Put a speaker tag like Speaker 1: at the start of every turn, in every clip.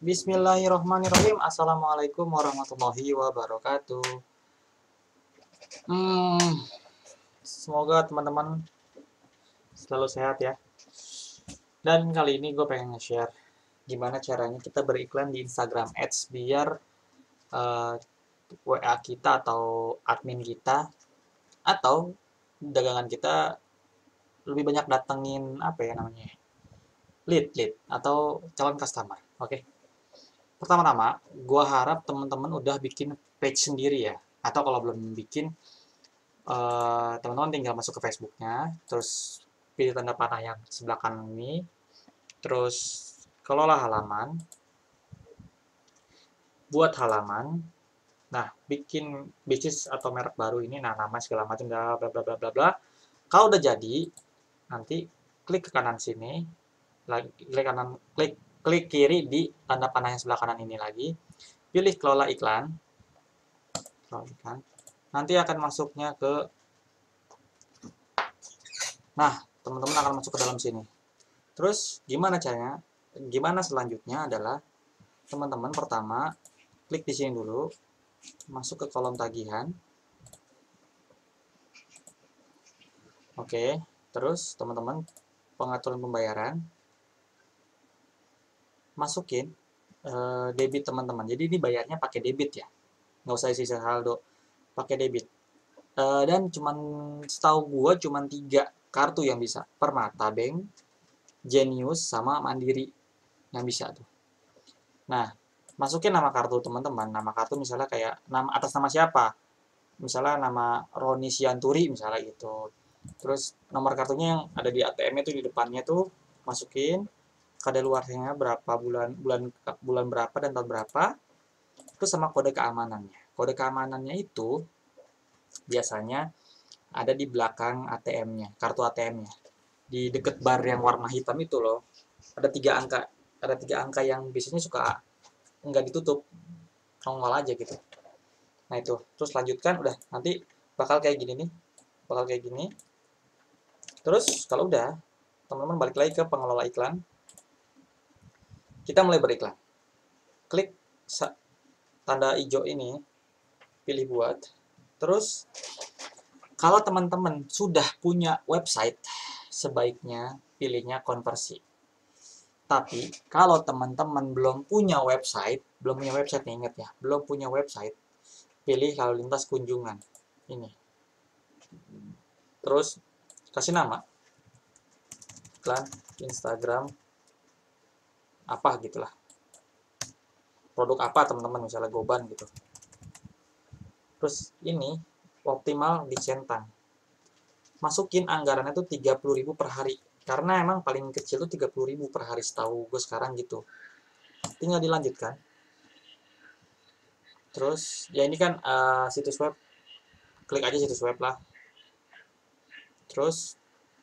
Speaker 1: Bismillahirrahmanirrahim. Assalamualaikum warahmatullahi wabarakatuh. Semoga teman-teman selalu sehat ya. Dan kali ini gue pengen nge-share gimana caranya kita beriklan di Instagram Ads biar WA kita atau admin kita atau dagangan kita lebih banyak datengin apa ya namanya, lead atau calon customer. Oke. Pertama-tama, gue harap teman-teman udah bikin page sendiri ya. Atau kalau belum bikin, teman-teman tinggal masuk ke Facebooknya, terus pilih tanda panah yang sebelah kanan ini, terus kelola halaman, buat halaman, nah bikin bisnis atau merek baru ini, nah nama segala macam, bla bla bla bla bla. Kalau udah jadi, nanti klik ke kanan sini, klik kiri di tanda panah yang sebelah kanan ini lagi, pilih kelola iklan, nanti akan masuknya ke, nah teman-teman akan masuk ke dalam sini. Terus gimana caranya? Gimana selanjutnya adalah teman-teman pertama klik di sini dulu, masuk ke kolom tagihan. Oke, terus teman-teman pengaturan pembayaran, masukin debit teman-teman. Jadi ini bayarnya pakai debit ya, nggak usah isi saldo, pakai debit. Dan cuman setahu gua cuman 3 kartu yang bisa, Permata Bank, Genius, sama Mandiri yang bisa tuh. Nah, masukin nama kartu teman-teman. Nama kartu misalnya kayak nama atas nama siapa? Misalnya nama Roni Sianturi misalnya gitu. Terus nomor kartunya yang ada di ATM itu di depannya tuh masukin, kadaluarsanya berapa, bulan bulan bulan berapa dan tahun berapa. Terus sama kode keamanannya. Kode keamanannya itu biasanya ada di belakang ATM-nya, kartu ATM-nya. Di deket bar yang warna hitam itu loh. Ada 3 angka. Ada 3 angka yang biasanya suka nggak ditutup, nongol aja gitu. Nah itu, terus lanjutkan, udah nanti bakal kayak gini nih, bakal kayak gini. Terus kalau udah, teman-teman balik lagi ke pengelola iklan, kita mulai beriklan. Klik tanda hijau ini, pilih buat. Terus kalau teman-teman sudah punya website, sebaiknya pilihnya konversi. Tapi kalau teman-teman belum punya website nih, ingat ya, belum punya website, pilih lalu lintas kunjungan ini. Terus kasih nama, iklan Instagram apa gitulah, produk apa teman-teman, misalnya Goban gitu. Terus ini optimal dicentang, masukin anggarannya tuh 30.000 per hari, karena emang paling kecil tuh 30.000 per hari setahu gue sekarang gitu. Tinggal dilanjutkan. Terus ya ini kan situs web, klik aja situs web lah. Terus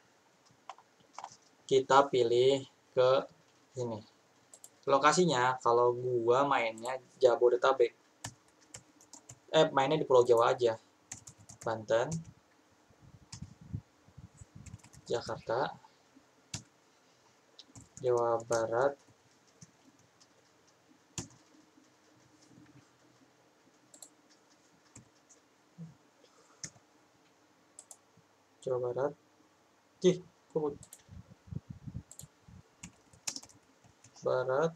Speaker 1: kita pilih ke sini lokasinya. Kalau gua mainnya Jabodetabek, mainnya di Pulau Jawa aja, Banten, Jakarta, Jawa Barat, Jawa Barat, Barat,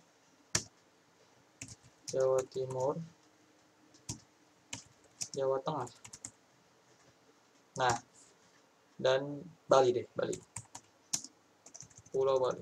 Speaker 1: Jawa Timur, Jawa Tengah. Nah, dan Bali deh, Bali. Pulau Bali.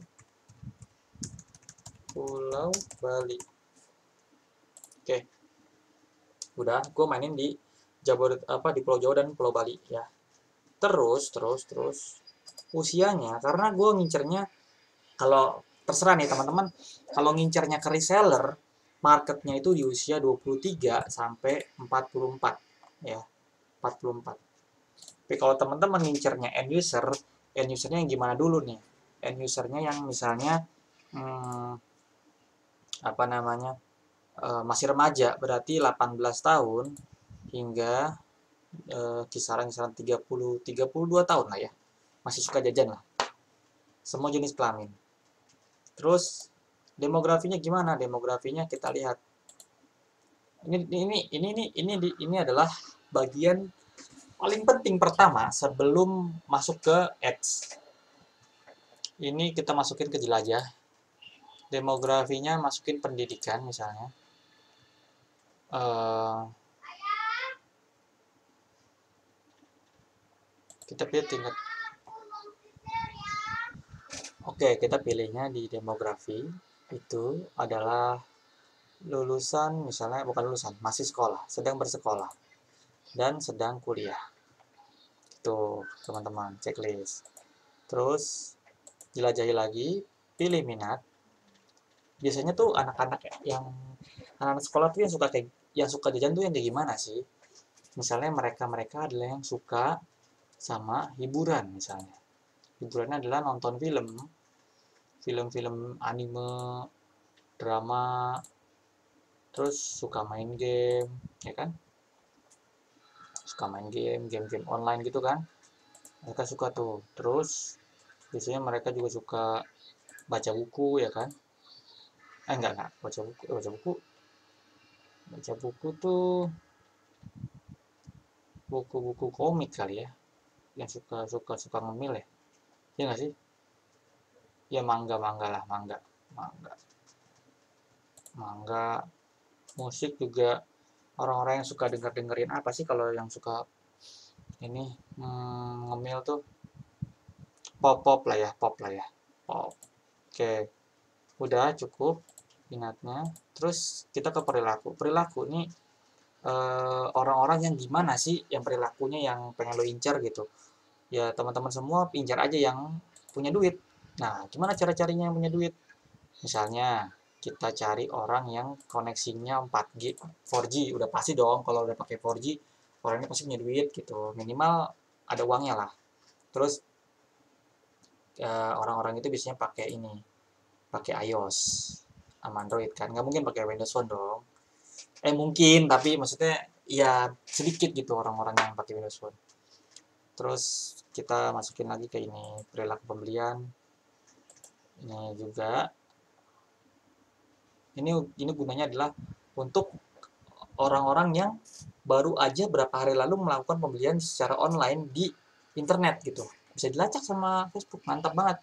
Speaker 1: Pulau Bali. Oke. Udah, gue mainin di di Pulau Jawa dan Pulau Bali ya. Terus usianya, karena gue ngincernya, kalau terserah nih teman-teman, kalau ngincernya ke reseller, marketnya itu di usia 23 sampai 44 ya, 44. Tapi kalau teman-teman ngincernya end usernya yang gimana dulu nih? End usernya yang misalnya apa namanya, masih remaja, berarti 18 tahun hingga kisaran 32 tahun lah ya, masih suka jajan lah, semua jenis kelamin. Terus Demografinya gimana? Demografinya kita lihat. Ini adalah bagian paling penting pertama sebelum masuk ke ads. Ini kita masukin ke jelajah. Demografinya masukin pendidikan misalnya. Kita pilih tingkat. Oke, kita pilihnya di demografi. Itu adalah lulusan, misalnya bukan lulusan, masih sekolah, sedang bersekolah, dan sedang kuliah. Itu teman-teman, checklist. Terus jelajahi lagi, pilih minat. Biasanya tuh anak-anak yang anak-anak sekolah tuh yang suka jajan tuh yang kayak gimana sih? Misalnya mereka adalah yang suka sama hiburan misalnya. Hiburannya adalah nonton film-film anime, drama, terus suka main game, ya kan? Suka main game-game online gitu kan? Mereka suka tuh. Terus biasanya mereka juga suka baca buku, ya kan? Enggak, baca buku tuh buku-buku komik kali ya, yang suka ngemil ya, ya nggak sih? Ya manga lah, manga manga musik juga. Orang-orang yang suka dengerin apa sih kalau yang suka ini ngemil tuh, pop lah ya, pop. Oke, udah cukup minatnya. Terus kita ke perilaku ini, orang-orang yang gimana sih yang perilakunya yang pengen lo incar gitu. Ya teman-teman semua incar aja yang punya duit. Nah, gimana cara-carinya yang punya duit? Misalnya kita cari orang yang koneksinya 4G, 4G udah pasti dong. Kalau udah pakai 4G, orangnya pasti punya duit gitu. Minimal ada uangnya lah. Terus orang-orang itu biasanya pakai ini, pakai iOS sama Android kan. Nggak mungkin pakai Windows Phone dong. Mungkin, tapi maksudnya ya sedikit gitu orang-orang yang pakai Windows Phone. Terus kita masukin lagi ke ini, perilaku pembelian. Ini juga, ini gunanya adalah untuk orang-orang yang baru aja berapa hari lalu melakukan pembelian secara online di internet gitu. Bisa dilacak sama Facebook, mantap banget.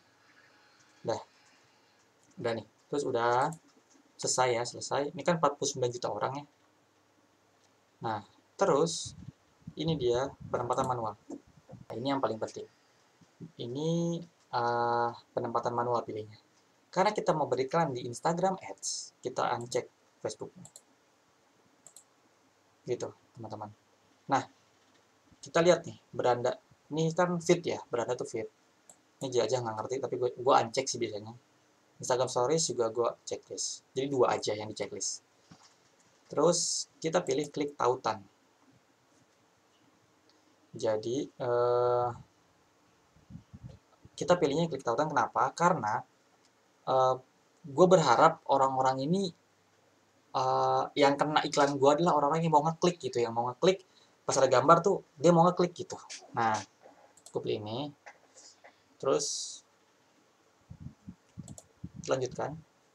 Speaker 1: Udah nih, terus udah selesai ya, selesai. Ini kan 49 juta orang ya. Nah, terus ini dia penempatan manual. Nah, ini yang paling penting. Ini penempatan manual pilihnya. Karena kita mau beriklan di Instagram Ads, kita uncheck Facebooknya. Gitu, teman-teman. Nah, kita lihat nih, beranda. Ini kan feed ya, beranda tuh feed. Ini aja nggak ngerti, tapi gue uncheck sih biasanya. Instagram Stories juga gue checklist. Jadi 2 aja yang di checklist. Terus kita pilih klik tautan. Jadi kita pilihnya klik tautan kenapa? Karena gue berharap orang-orang ini yang kena iklan gue adalah orang-orang yang mau ngeklik gitu, yang mau ngeklik pas ada gambar tuh dia mau ngeklik gitu. Nah, gue pilih ini, terus lanjutkan.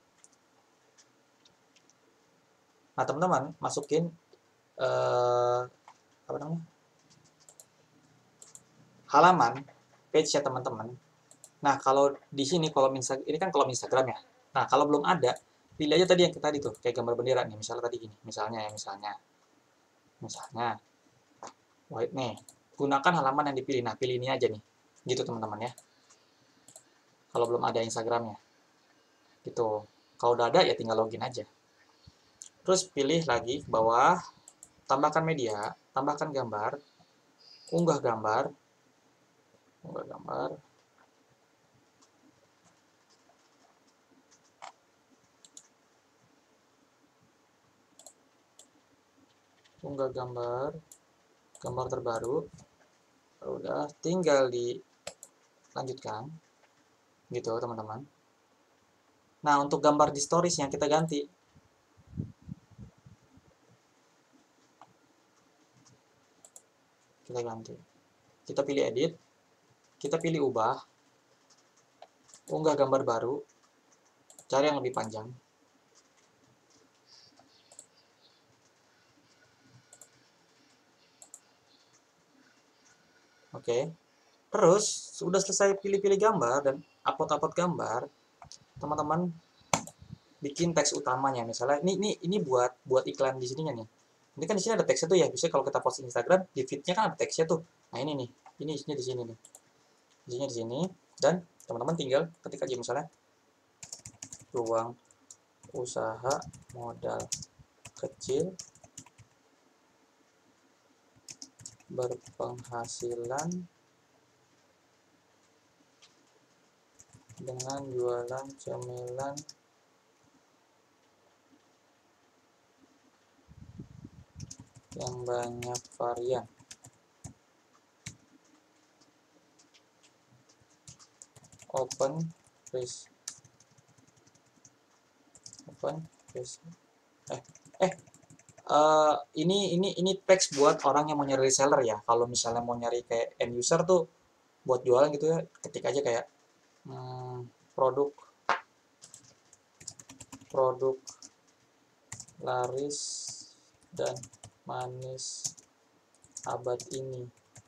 Speaker 1: Nah, teman-teman masukin apa namanya, halaman page-nya teman-teman. Nah, kalau di sini kolom Instagram, ini kan kolom Instagram ya. Nah, kalau belum ada, pilih aja tadi yang tadi tuh, kayak gambar bendera nih, misalnya tadi gini, misalnya, white nih, gunakan halaman yang dipilih. Nah, pilih ini aja nih, gitu teman-teman ya. Kalau belum ada Instagramnya, gitu. Kalau udah ada ya tinggal login aja. Terus pilih lagi ke bawah, tambahkan media, tambahkan gambar, unggah gambar, unggah gambar, unggah gambar, gambar terbaru. Udah tinggal dilanjutkan gitu teman-teman. Nah, untuk gambar di stories yang kita ganti, kita pilih edit, kita pilih ubah, unggah gambar baru, Cari yang lebih panjang. Oke. Terus, sudah selesai pilih-pilih gambar dan upload-upload gambar, teman-teman bikin teks utamanya. Misalnya ini buat iklan di sininya nih. Ini kan di sini ada teksnya tuh ya. Bisa kalau kita post Instagram, di feed-nya kan ada teksnya tuh. Nah, ini nih. Ini isinya di sini nih. Isinya di sini dan teman-teman tinggal ketik aja misalnya ruang usaha modal kecil berpenghasilan dengan jualan cemilan yang banyak varian. Open risk. Ini teks buat orang yang mau nyari reseller ya. Kalau misalnya mau nyari kayak end user tuh buat jualan gitu ya, ketik aja kayak produk laris dan manis abad ini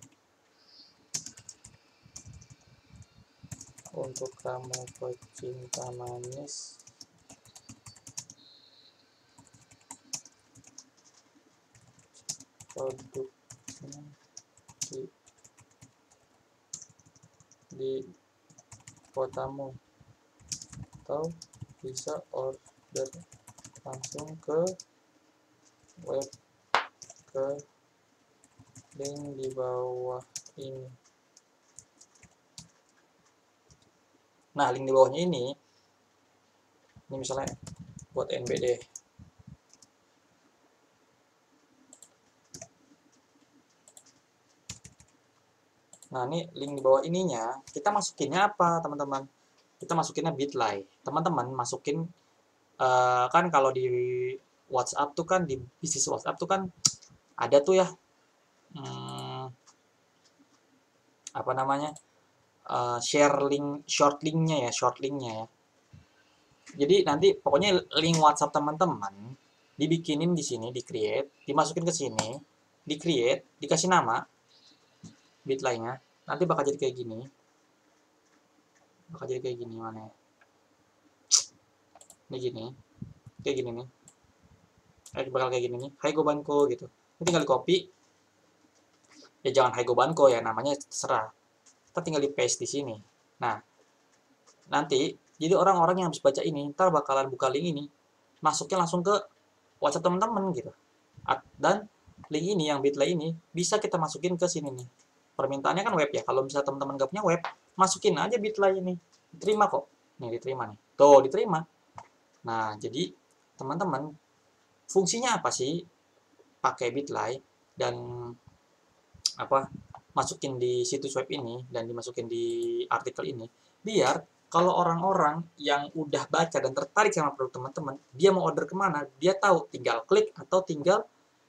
Speaker 1: untuk kamu pecinta manis. Produknya di kotamu atau bisa order langsung ke web ke link di bawah ini. Nah, link di bawahnya ini misalnya buat NBD. Nah, ini link di bawah ininya, kita masukinnya apa, teman-teman? Kita masukinnya Bitly. Teman-teman masukin, kan kalau di WhatsApp tuh kan, di bisnis WhatsApp tuh kan, ada tuh ya, apa namanya, share link, short linknya ya. Jadi nanti pokoknya link WhatsApp teman-teman, dibikinin di sini, di-create, dimasukin ke sini, di-create, dikasih nama, Bitly-nya, nanti bakal jadi kayak gini. Mana ya? Ini gini, kayak gini nih. Bakal kayak gini nih. Hai Gobanko gitu. Ini tinggal di copy. Ya jangan Hai Gobanko ya, namanya terserah. Kita tinggal di paste di sini. Nah, nanti jadi orang-orang yang habis baca ini, ntar bakalan buka link ini, masuknya langsung ke WhatsApp teman-teman gitu. Dan link ini yang Bitly ini bisa kita masukin ke sini nih. Permintaannya kan web ya. Kalau misalnya teman-teman gak punya web, masukin aja Bitly ini. Diterima kok. Nih diterima nih. Tuh diterima. Nah, jadi teman-teman fungsinya apa sih pakai Bitly dan apa masukin di situs web ini dan dimasukin di artikel ini biar kalau orang-orang yang udah baca dan tertarik sama produk teman-teman, dia mau order kemana, dia tahu tinggal klik atau tinggal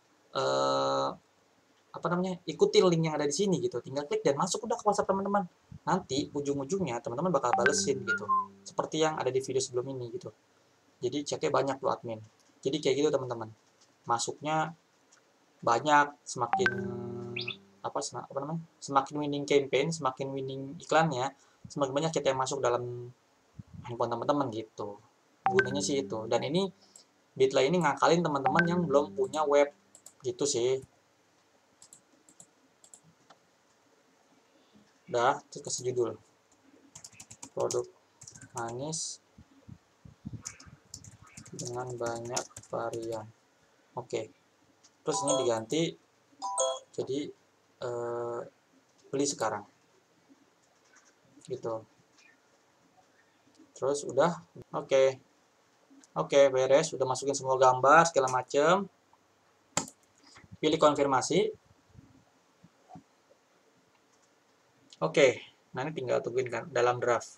Speaker 1: apa namanya ikutin link yang ada di sini gitu, tinggal klik dan masuk udah ke WhatsApp teman-teman. Nanti ujung-ujungnya teman-teman bakal balesin gitu, seperti yang ada di video sebelum ini gitu. Jadi chatnya banyak tuh admin. Jadi kayak gitu teman-teman. Masuknya banyak, semakin apa namanya? Semakin winning campaign, semakin winning iklannya, semakin banyak chat yang masuk dalam handphone teman-teman gitu. Gunanya sih itu. Dan ini Bitly ini ngakalin teman-teman yang belum punya web gitu sih. Udah, terus kasih judul produk manis dengan banyak varian. Oke. Terus ini diganti jadi beli sekarang gitu. Terus udah. Oke, beres, udah masukin semua gambar segala macem. Pilih konfirmasi. Oke, nah ini tinggal tungguin kan dalam draft.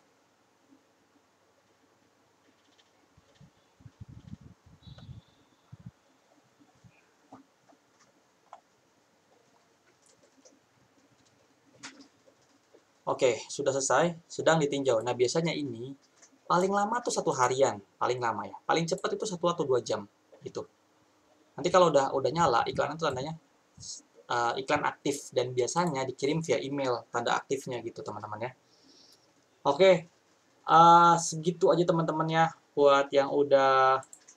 Speaker 1: Oke, sudah selesai, sedang ditinjau. Nah, biasanya ini paling lama tuh 1 harian, paling lama ya. Paling cepat itu 1 atau 2 jam gitu. Nanti kalau udah nyala iklan itu tandanya iklan aktif dan biasanya dikirim via email tanda aktifnya gitu teman-teman ya. Oke, segitu aja teman-teman ya buat yang udah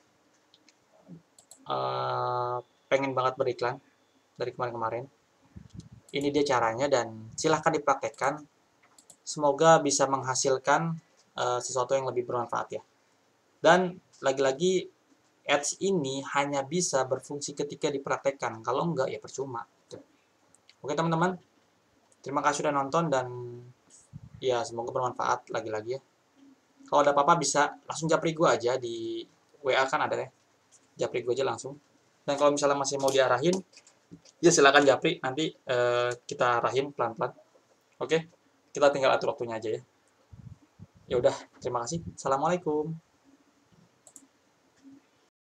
Speaker 1: pengen banget beriklan dari kemarin-kemarin. Ini dia caranya dan silahkan dipraktekkan. Semoga bisa menghasilkan sesuatu yang lebih bermanfaat ya. Dan lagi-lagi ads ini hanya bisa berfungsi ketika dipraktekkan. Kalau enggak ya percuma. Oke teman-teman, terima kasih sudah nonton dan ya semoga bermanfaat lagi-lagi ya. Kalau ada apa-apa bisa langsung japri gue aja di WA kan ada ya. Japri gue aja langsung. Dan kalau misalnya masih mau diarahin, ya silakan japri, nanti kita arahin pelan-pelan. Oke, kita tinggal atur waktunya aja ya. Ya udah, terima kasih. Assalamualaikum.